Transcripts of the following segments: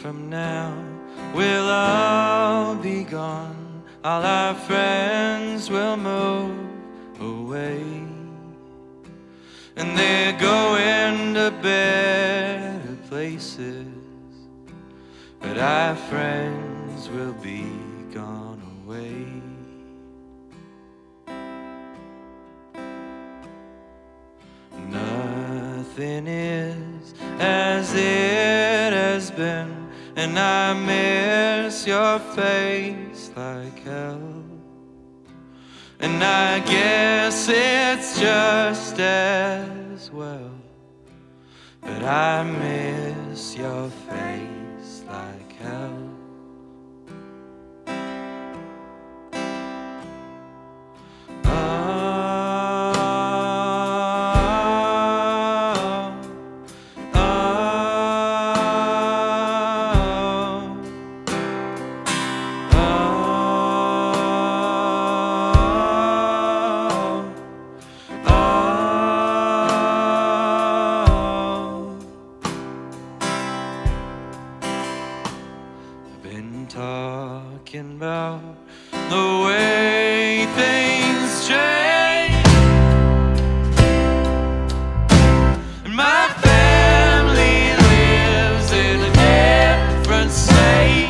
from now, we'll all be gone. All our friends will move away, and they're going to better places, but our friends will be gone away. Nothing is as it has been, and I miss your face like hell. And I guess it's just as well, but I miss your face like hell. Talking about the way things change, and my family lives in a different state.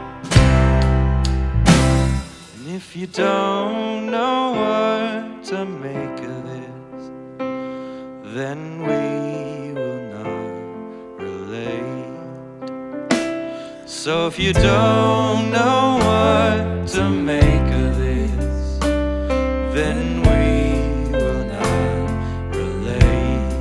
And if you don't know what to make of this, then we will not relate. So if you don't know what to make of this, then we will not relate.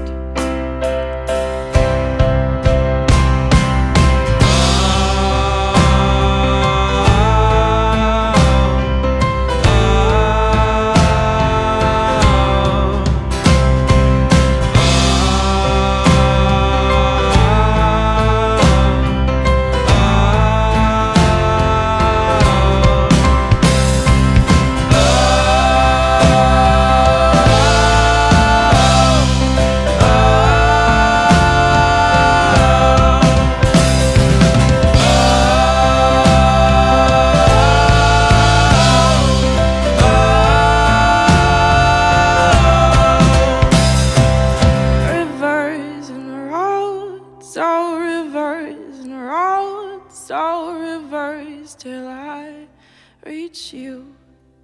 So reverse till I reach you.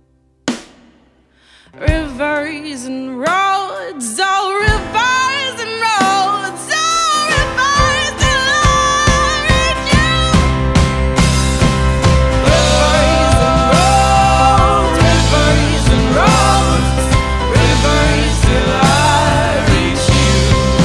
Rivers and roads, oh rivers and roads, oh rivers till I reach you. Rivers and roads, rivers till I reach you.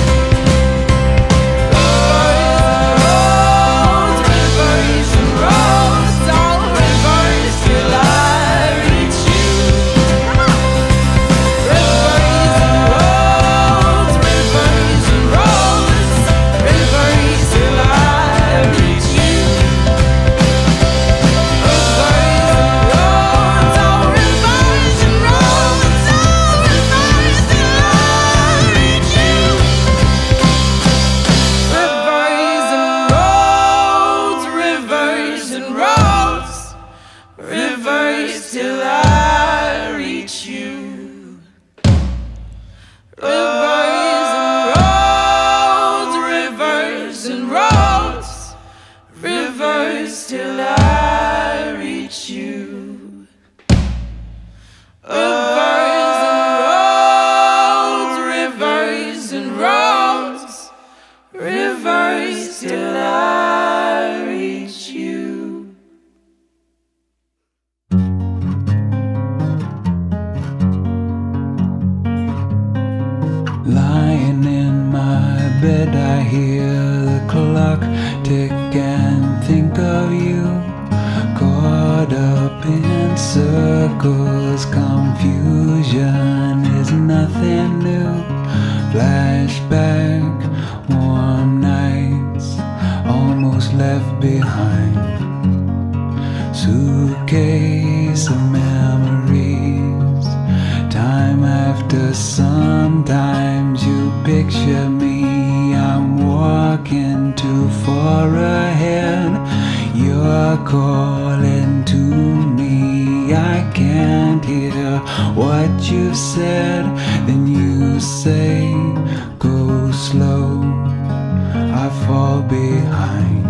Rivers till I reach you. Rivers and roads, rivers till I reach you. Rivers and roads, rivers till I reach you. Lying in my bed, I hear the clock tick and think of you. Caught up in circles, confusion is nothing new. Flashback, warm nights, almost left behind. Suitcase of memories, time after sometimes you picture me. I'm walking too far ahead. are calling to me. I can't hear what you've said. Then you say, go slow. I fall behind.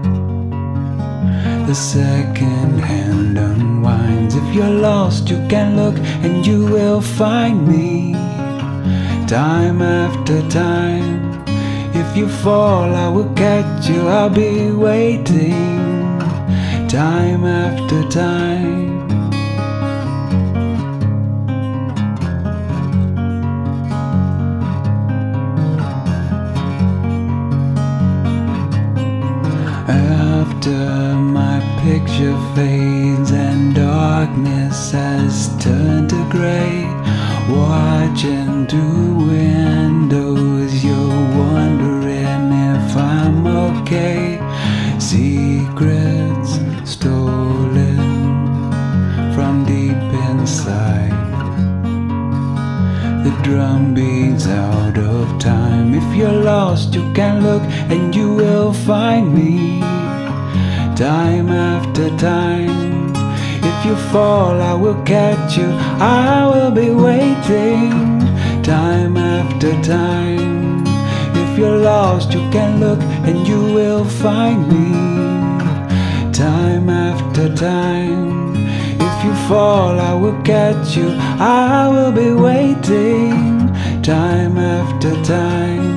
The second hand unwinds. If you're lost, you can look and you will find me. Time after time. If you fall, I will catch you. I'll be waiting. Time after time. After my picture fades and darkness has turned to gray, watching through windows, you're wondering if I'm okay. Secrets stolen from deep inside. The drum beats out of time. If you're lost, you can look and you will find me. Time after time. If you fall, I will catch you. I will be waiting. Time after time. If you're lost, you can look and you will find me. Time after time. If you fall, I will catch you. I will be waiting. Time after time.